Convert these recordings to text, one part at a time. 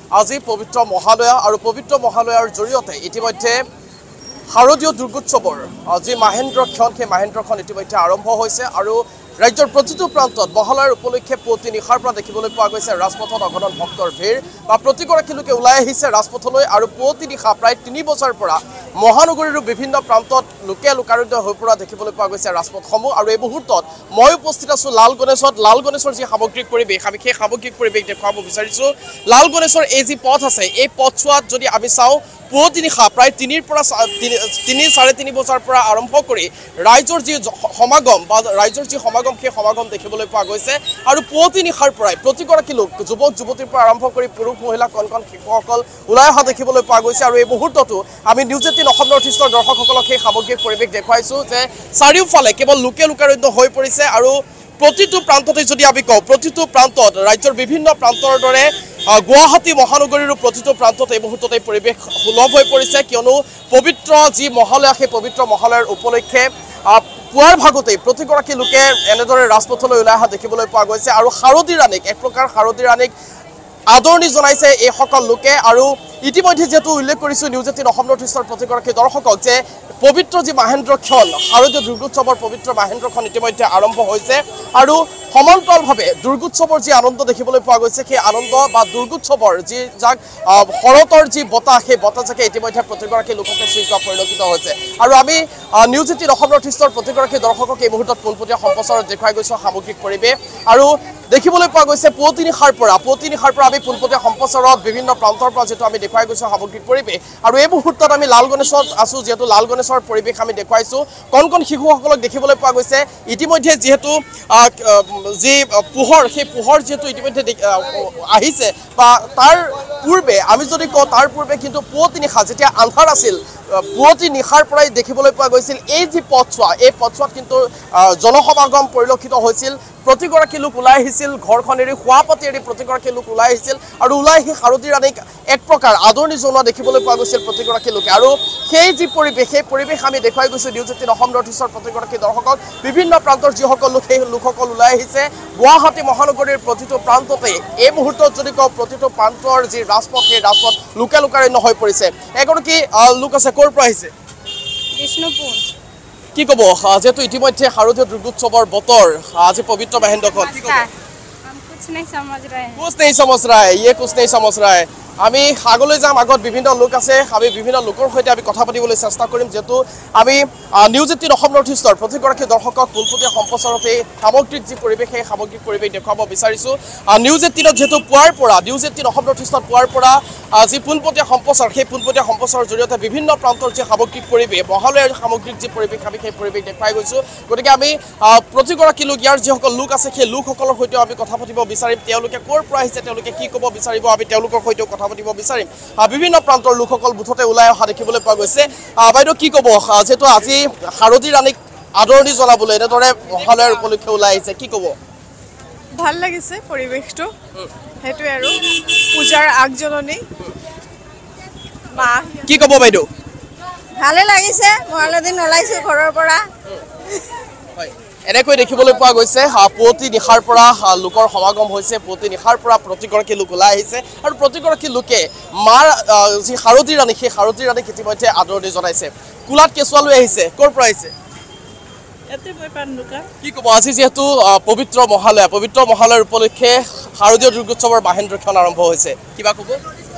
আজি পবিত্ৰ মহালয়া আৰু পবিত্ৰ মহালয়াৰ জৰিয়তে ইতিমধ্যে শাৰদীয় দুৰ্গোৎসৱৰ যি মাহেন্দ্ৰক্ষণ সেই মাহেন্দ্ৰক্ষণ ইতিমধ্যে আৰম্ভ হৈছে আৰু ৰাজ্যৰ প্ৰতিটো প্ৰান্তত মহালয়াৰ উপলক্ষে পুৱতি নিশাৰ পৰা দেখিবলৈ পোৱা গৈছে ৰাজপথত অগণন ভক্তৰ ভিৰ বা প্ৰতিগৰাকী লোকে ওলাই আহিছে ৰাজপথলৈ আৰু পুৱতি নিশা প্ৰায় 3 বছৰ পৰা মহানগৰীৰ বিভিন্ন প্ৰান্তত লোকে লোকাৰণ্য হৈ পৰা দেখিবলৈ পোৱা গৈছে ৰাজপথসমূহ আৰু এই মুহূৰ্তত মই উপস্থিত আছো লাল গণেশৰ যি সামগ্ৰিক পৰিৱেশ আমি সেই সামগ্ৰিক পৰিৱেশ দেখুৱাব বিচাৰিছো লাল গণেশৰ এই যি পথ আছে এই পথছোৱাত যদি আমি চাওঁ পুৱতি নিশা প্ৰায় 3 পৰা 3.5 বছৰ পৰা আৰম্ভ কৰি ৰাইজৰ যি সমাগম বা ৰাইজৰ যি সমাগম সেই সমাগম দেখিবলৈ পোৱা গৈছে আৰু পুৱতি নিশাৰ পৰাই প্ৰতিগৰাকী লোক যুৱক যুৱতীৰ পৰা আৰম্ভ কৰি পুৰুষ মহিলা কণ শিশুসকল ওলাই অহা দেখিবলৈ পোৱা গৈছে আৰু এই মুহূৰ্ততো আমি নিউজ 18 অসম নৰ্থ ইষ্টৰ দৰ্শকসকলক সেই সামগ্ৰিক পৰিৱেশ দেখুৱাইছো যে চাৰিওফালে কেৱল লোকে লোকাৰণ্য হৈ পৰিছে আৰু প্ৰতিটো প্ৰান্ততে যদি আমি কওঁ প্ৰতিটো প্ৰান্তত ৰাজ্যৰ বিভিন্ন প্ৰান্তৰ দৰে গুৱাহাটী মহানগৰীৰ প্ৰতিটো প্ৰান্তত এই মুহূৰ্ততে পৰিৱেশ সুলভ হৈ পৰিছে কিয়নো পবিত্ৰ যি মহালয়া সেই পবিত্ৰ মহালয়াৰ উপলক্ষে পুৱাৰ ভাগতে প্ৰতিগৰাকী লোকে এনেদৰে ৰাজপথলৈ ওলাই অহা দেখিবলৈ পোৱা গৈছে আৰু শাৰদী ৰাণীক এক প্ৰকাৰ শাৰদী ৰাণীক আদৰণি জনাইছে এই সকল লোকে আৰু ইতিমধ্যে যেটো উল্লেখ কৰিছো নিউজ 18 অসম নৰ্থ ইষ্টৰ প্ৰতিগৰাকী দৰ্শকক যে পবিত্ৰ যি মাহেন্দ্ৰক্ষণ শাৰদীয় দুৰ্গোৎসৱৰ পবিত্ৰ মাহেন্দ্ৰক্ষণ ইতিমধ্যে আৰম্ভ হৈছে আৰু সমান্তৰালভাৱে দুৰ্গোৎসৱৰ যি আনন্দ দেখিবলৈ পোৱা গৈছে সেই আনন্দ বা দুৰ্গোৎসৱৰ যি যাক শৰতৰ যি বতাহ সেই বতাহজাকে ইতিমধ্যে প্ৰতিগৰাকী লোককে স্বীকাৰ পৰিলক্ষিত হৈছে আৰু আমি নিউজ 18 অসম নৰ্থ ইষ্টৰ প্ৰতিগৰাকী দৰ্শকক এই মুহূৰ্তত পোনপটীয়া সম্প্ৰচাৰত দেখুৱাই গৈছো সামগ্ৰিক পৰিৱেশ আৰু দেখিবলৈ পোৱা গৈছে পুৱতি নিশাৰ পৰা আমি পোনপটীয়া সম্প্ৰচাৰত বিভিন্ন প্ৰান্তৰ পৰা যেটো আমি দেখুৱাই গৈছো সামগ্ৰিক পৰিৱেশ আৰু এই মুহূৰ্তত আমি লাল গণেশত আছো যেটো লাল গণেশৰ পৰিৱেশ আমি দেখুৱাইছো কণ শিশুসকলক দেখিবলৈ পোৱা গৈছে ইতিমধ্যে যেহেতু যি পোহৰ সেই পোহৰ যেটো ইতিমধ্যে আহিছে বা তাৰ পূৰ্বে আমি যদি কওঁ তাৰ পূৰ্বে কিন্তু পুৱতি নিশা যেতিয়া আন্ধাৰ আছিল পুৱতি নিশাৰ পৰাই দেখিবলৈ পোৱা গৈছিল এই যি পথছোৱা এই পথছোৱাত কিন্তু জনসমাগম পৰিলক্ষিত হৈছিল প্ৰতিগৰাকী লোক ওলাই আহিছিল ঘৰখন এৰি খোৱাপাতি এৰি প্ৰতিগৰাকী লোক ওলাই আহিছিল আৰু ওলাই আহি শাৰদী ৰাণীক এক প্ৰকাৰ আদৰণি জনোৱা দেখিবলৈ পোৱা গৈছিল প্ৰতিগৰাকী লোকে আৰু সেই যি পৰিৱেশ আমি দেখুৱাই গৈছো নিউজ 18 অসম নৰ্থ ইষ্টৰ প্ৰতিগৰাকী দৰ্শকক বিভিন্ন প্ৰান্তৰ যিসকল লোক সেই লোকসকল ওলাই আহিছে গুৱাহাটী মহানগৰীৰ প্ৰতিটো প্ৰান্ততে এই মুহূৰ্তত যদি কওঁ প্ৰতিটো প্ৰান্তৰ যি ৰাজপথ সেই ৰাজপথ লোকে লোকাৰণ্য হৈ পৰিছে এগৰাকী লোক আছে ক'ৰ পৰা আহিছে বিষ্ণুপুৰ কি ক'ব যেটো ইতিমধ্যে শাৰদীয় দুৰ্গোৎসৱৰ বতৰ আজি পবিত্ৰ মহেন্দ্ৰক্ষণ কি ক'ব कुछ नहीं समझ रहे हैं कुछ नहीं समझ रहा है আমি আগলৈ যাম আগত বিভিন্ন লোক আছে আমি বিভিন্ন লোকৰ সৈতে আমি কথা পাতিবলৈ চেষ্টা কৰিম যেটো আমি নিউজ 18 অসম নৰ্থ ইষ্টৰ প্ৰতিগৰাকী দৰ্শকক পোনপটীয়া সম্প্ৰচাৰতে সামগ্ৰিক যি পৰিৱেশ সেই সামগ্ৰিক পৰিৱেশ দেখুৱাব বিচাৰিছো নিউজ 18 যেটো পুৱাৰ পৰা নিউজ 18 অসম নৰ্থ ইষ্টৰ পুৱাৰ পৰা যি পোনপটীয়া সম্প্ৰচাৰ সেই পোনপটীয়া সম্প্ৰচাৰৰ জৰিয়তে বিভিন্ন প্ৰান্তৰ যি সামগ্ৰিক পৰিৱেশ মহালয়াৰ সামগ্ৰিক যি পৰিৱেশ আমি সেই পৰিৱেশ দেখুৱাই গৈছো গতিকে আমি প্ৰতিগৰাকী লোক ইয়াৰ যিসকল লোক আছে সেই লোকসকলৰ সৈতে আমি কথা পাতিব বিচাৰিম তেওঁলোকে ক'ৰ পৰা আহিছে তেওঁলোকে কি ক'ব বিচাৰিব আমি তেওঁলোকৰ সৈতে কথা পাতিব বিচাৰিম বিভিন্ন প্ৰান্তৰ লোকসকল বুথতে ওলাই অহা দেখিবলৈ পোৱা গৈছে বাইদেউ কি ক'ব যেটো আজি শাৰদী ৰাণীক আদৰণি জনাবলৈ এনেদৰে মহালয়াৰ উপলক্ষে ওলাই আহিছে কি ক'ব ভাল লাগিছে পৰিৱেশটো হেতু আৰু পূজাৰ আগজননী মা কি ক'ব বাইদেউ ভালে লাগিছে মহালয়া দিন ওলাইছো ঘৰৰ পৰা হয় এনেকৈ দেখিবলৈ পোৱা গৈছে পুৱতি নিশাৰ পৰা লোকৰ সমাগম হৈছে পুৱতি নিশাৰ পৰা প্ৰতিগৰাকী লোক ওলাই আহিছে আৰু প্ৰতিগৰাকী লোকে মাৰ যি শাৰদী ৰাণী সেই শাৰদী ৰাণীক ইতিমধ্যে আদৰণি জনাইছে কুলাত কেঁচুৱা লৈ আহিছে ক'ৰ পৰা আহিছে এতে মই পাণ্ডুকা কি ক'ব আজি যেহেতু পবিত্ৰ মহালয়াৰ উপলক্ষে শাৰদীয় দুৰ্গোৎসৱৰ মাহেন্দ্ৰক্ষণ আৰম্ভ হৈছে কিবা ক'ব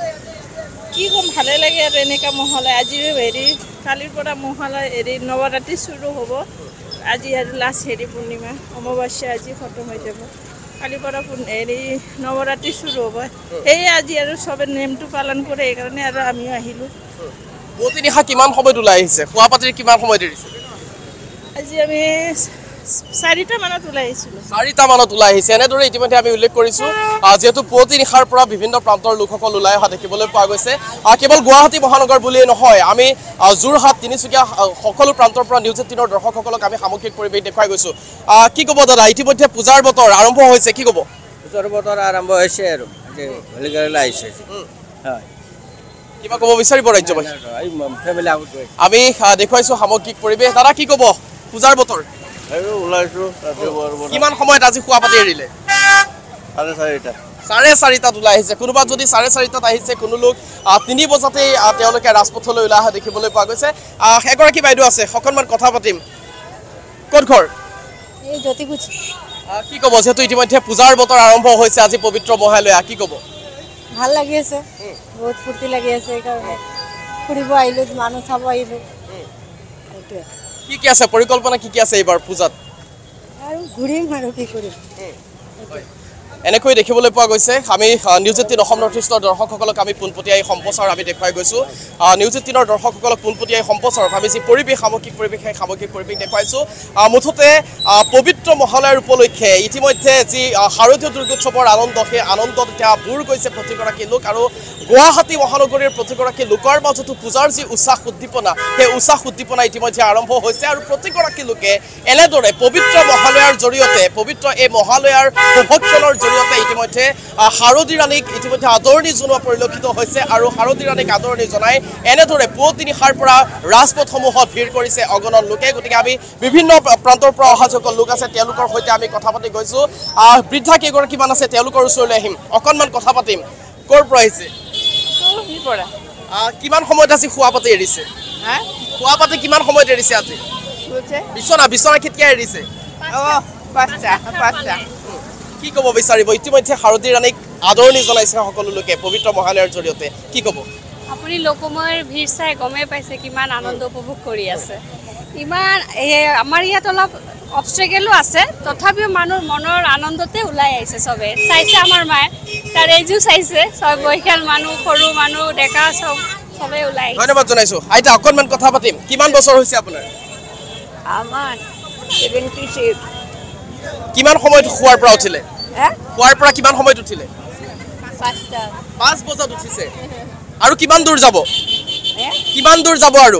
কি কম ভালে লাগে আৰু এনেকা মহালয়া আজি হেৰি কালিৰ পৰা মহালয়া হেৰি নৱৰাত্ৰি শুৰু হ'ব আজি আৰু লাষ্ট হেৰি পূৰ্ণিমা অমাৱস্যা আজি খতম হৈ যাব কালিৰ পৰা হেৰি নৱৰাত্ৰি শুৰু হ'ব সেই আজি আৰু সবে নেমটো পালন কৰে এইকাৰণে আৰু আমিও আহিলোঁ পুৱতি নিশা কিমান সময়ত ওলাই আহিছে খোৱাপাতিৰ কিমান সময়ত এৰিছে আজি আমি 4টা মানত ওলাই আহিছিলোঁ 4টা মানত ওলাই আহিছে এনেদৰে ইতিমধ্যে আমি উল্লেখ কৰিছো যেহেতু পুৱতি নিশাৰ পৰা বিভিন্ন প্ৰান্তৰ লোকসকল ওলাই অহা দেখিবলৈ পোৱা গৈছে কেৱল গুৱাহাটী মহানগৰ বুলিয়ে নহয় আমি যোৰহাট তিনিচুকীয়া সকলো প্ৰান্তৰ পৰা নিউজ 18 দৰ্শকসকলক আমি সামগ্ৰিক পৰিৱেশ দেখুৱাই গৈছো কি ক'ব দাদা ইতিমধ্যে পূজাৰ বতৰ আৰম্ভ হৈছে কি ক'ব পূজাৰ বতৰ আৰম্ভ হৈছে আৰু হলিগৰলৈ আহিছে হয় কিবা ক'ব বিচাৰিব ৰাজ্যবাসী আমি দেখুৱাইছো সামগ্ৰিক পৰিৱেশ দাদা কি ক'ব পূজাৰ বতৰ আৰু ওলাইছো কিমান সময়ত আজি খোৱা পাতি এৰিলে 4:30 4:30টাত ওলাই আহিছে কোনোবা যদি 4:30টাত আহিছে কোনো লোক 3 বজাতেই তেওঁলোকে ৰাজপথলৈ ওলাই অহা দেখিবলৈ পোৱা গৈছে এগৰাকী বাইদেউ আছে অকণমান কথা পাতিম ক'ত ঘৰ এই জ্যোতিকুচি কি ক'ব যেহেতু ইতিমধ্যে পূজাৰ বতৰ আৰম্ভ হৈছে আজি পবিত্ৰ মহালয়া কি ক'ব ভাল লাগি আছে বহুত ফূৰ্তি লাগি আছে এইকাৰণে ফুৰিব আহিলো মানুহ চাব আহিলো কি আছে পৰিকল্পনা কি আছে এইবাৰ পূজাত আৰু ঘূৰিম আৰু কি কৰিম এনেকৈ দেখিবলৈ পোৱা গৈছে আমি News18 অসম নৰ্থইষ্টৰ দৰ্শকসকলক আমি পোনপটীয়াই সম্প্ৰচাৰ আমি দেখুৱাই গৈছো News18ৰ দৰ্শকসকলক পোনপটীয়াই সম্প্ৰচাৰত আমি যি পৰিৱেশ সামগ্ৰিক পৰিৱেশ দেখুৱাইছো মুঠতে পবিত্ৰ মহালয়াৰ উপলক্ষে ইতিমধ্যে যি শাৰদীয় দুৰ্গোৎসৱৰ আনন্দ সেই আনন্দত এতিয়া বুৰ গৈছে প্ৰতিগৰাকী লোক আৰু গুৱাহাটী মহানগৰীৰ প্ৰতিগৰাকী লোকৰ মাজতো পূজাৰ যি উৎসাহ উদ্দীপনা সেই উৎসাহ উদ্দীপনা ইতিমধ্যে আৰম্ভ হৈছে আৰু প্ৰতিগৰাকী লোকে এনেদৰে পবিত্ৰ মহালয়াৰ জৰিয়তে পবিত্ৰ এই মহালয়াৰ শুভক্ষণৰ জৰিয়তে ইতিমধ্যে শাৰদী ৰাণীক ইতিমধ্যে আদৰণি জনোৱা পৰিলক্ষিত হৈছে আৰু শাৰদী ৰাণীক আদৰণি জনাই এনেদৰে পুৱতি নিশাৰ পৰা ৰাজপথসমূহত ভিৰ কৰিছে অগণন লোকে গতিকে আমি বিভিন্ন প্ৰান্তৰ পৰা অহা যিসকল লোক আছে তেওঁলোকৰ সৈতে আমি কথা পাতি গৈছো বৃদ্ধা কেইগৰাকীমান আছে তেওঁলোকৰ ওচৰলৈ আহিম অকণমান কথা পাতিম ক'ৰ পৰা আহিছে কিমান সময়ত আজি খোৱা পাতি এৰিছে খোৱা পাতি কিমান সময়ত এৰিছে আজি বিচনা কেতিয়া এৰিছে কি ক'ব বিচাৰিব ইতিমধ্যে শাৰদী ৰাণীক আদৰণি জনাইছে সকলো লোকে পবিত্ৰ মহালয়াৰ জৰিয়তে কি ক'ব আপুনি লোকময়ৰ ভিৰ চাই গমে পাইছে কিমান আনন্দ উপভোগ কৰি আছে ইমান আমাৰ ইয়াত অলপ অবষ্ট্ৰেকেলো আছে তথাপিও মানুহৰ মনৰ আনন্দতে ওলাই আহিছে চবে চাইছে আমাৰ মায়ে তাৰ এইযোৰ চাইছে চব বয়সীয়াল মানুহ সৰু মানুহ ডেকা চবে ওলাই আহিছে ধন্যবাদ জনাইছো আইতা অকণমান কথা পাতিম কিমান বছৰ হৈছে আপোনাৰ আমাৰ 76 কিমান সময়ত খোৱাৰ পৰা উঠিলে খোৱাৰ পৰা কিমান সময়ত উঠিলে 5 বজাত উঠিছে আৰু কিমান দূৰ যাব আৰু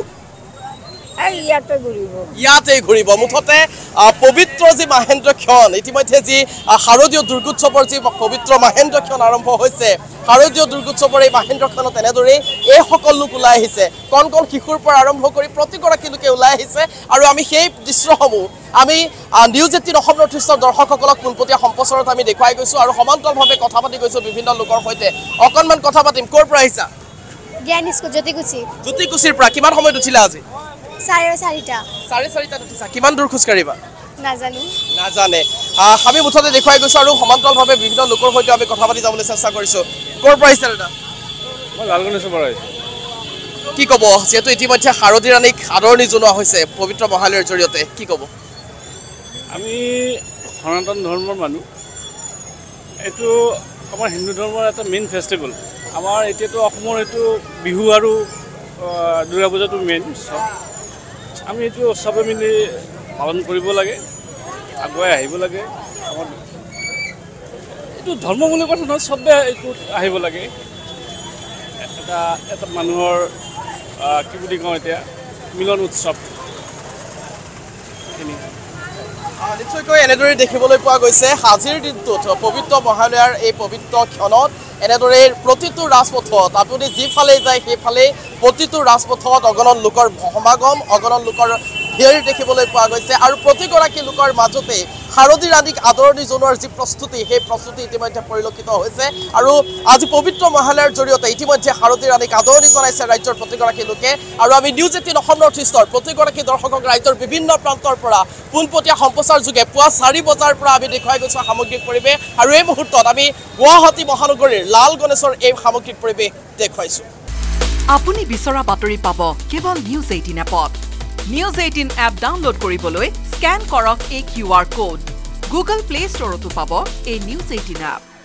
ইয়াতে ঘূৰিব মুঠতে পবিত্ৰ যি মাহেন্দ্ৰক্ষণ ইতিমধ্যে যি শাৰদীয় দুৰ্গোৎসৱৰ যি পবিত্ৰ মাহেন্দ্ৰক্ষণ আৰম্ভ হৈছে শাৰদীয় দুৰ্গোৎসৱৰ এই মাহেন্দ্ৰক্ষণত এনেদৰেই এই সকল লোক ওলাই আহিছে কণ শিশুৰ পৰা আৰম্ভ কৰি প্ৰতিগৰাকী লোকে ওলাই আহিছে আৰু আমি সেই দৃশ্যসমূহ আমি News18 অসম নৰ্থইষ্টৰ দৰ্শকসকলক পোনপটীয়া সম্প্ৰচাৰত আমি দেখুৱাই গৈছো আৰু সমান্তৰালভাৱে কথা পাতি গৈছো বিভিন্ন লোকৰ সৈতে অকণমান কথা পাতিম ক'ৰ পৰা আহিছা জ্যোতিকুচিৰ পৰা কিমান সময়ত উঠিলা আজি 4:30টাত উঠিছা কিমান দূৰ খোজ কাঢ়িবা নাজানে আমি মুঠতে দেখুৱাই গৈছো আৰু সমান্তৰালভাৱে বিভিন্ন লোকৰ সৈতে আমি কথা পাতি যাবলৈ চেষ্টা কৰিছো ক'ৰ পৰা আহিছা দাদা মই লালগণেশ্বৰ পৰা আহিছো কি ক'ব যেহেতু ইতিমধ্যে শাৰদী ৰাণীক আদৰণি জনোৱা হৈছে পবিত্ৰ মহালয়াৰ জৰিয়তে কি ক'ব আমি সনাতন ধৰ্মৰ মানুহ এইটো আমাৰ হিন্দু ধৰ্মৰ এটা মেইন ফেষ্টিভেল আমাৰ এতিয়াতো অসমৰ এইটো বিহু আৰু দুৰ্গা পূজাটো মেইন আমি এইটো চবে মিলি পালন কৰিব লাগে আগুৱাই আহিব লাগে আমাৰ এইটো ধৰ্ম বুলি কথা নহয় চবে এইটো আহিব লাগে এটা মানুহৰ কি বুলি কওঁ এতিয়া মিলন উৎসৱ নিশ্চয়কৈ এনেদৰে দেখিবলৈ পোৱা গৈছে আজিৰ দিনটোত পবিত্ৰ মহালয়াৰ এই পবিত্ৰ ক্ষণত এনেদৰে প্ৰতিটো ৰাজপথত আপুনি যিফালে যায় সেইফালে প্ৰতিটো ৰাজপথত অগণন লোকৰ সমাগম অগণন লোকৰ ভিৰ দেখিবলৈ পোৱা গৈছে আৰু প্ৰতিগৰাকী লোকৰ মাজতে শাৰদী ৰাণীক আদৰণি জনোৱাৰ যি প্ৰস্তুতি সেই প্ৰস্তুতি ইতিমধ্যে পৰিলক্ষিত হৈছে আৰু আজি পবিত্ৰ মহালয়াৰ জৰিয়তে ইতিমধ্যে শাৰদী ৰাণীক আদৰণি জনাইছে ৰাজ্যৰ প্ৰতিগৰাকী লোকে আৰু আমি News18 অসম নৰ্থইষ্টৰ প্ৰতিগৰাকী দৰ্শকক ৰাজ্যৰ বিভিন্ন প্ৰান্তৰ পৰা পোনপটীয়া সম্প্ৰচাৰ যোগে পুৱা 4 বজাৰ পৰা আমি দেখুৱাই গৈছো সামগ্ৰিক পৰিৱেশ আৰু এই মুহূৰ্তত আমি গুৱাহাটী মহানগৰীৰ লালগণেশৰ এই সামগ্ৰিক পৰিৱেশ দেখুৱাইছো আপুনি বিচৰা বাতৰি পাব কেৱল News18 এপত News18 এপ ডাউনলোড কৰিবলৈ স্ক্যান কৰক এই QR code Google Play Store তো পাব এই News18 এপ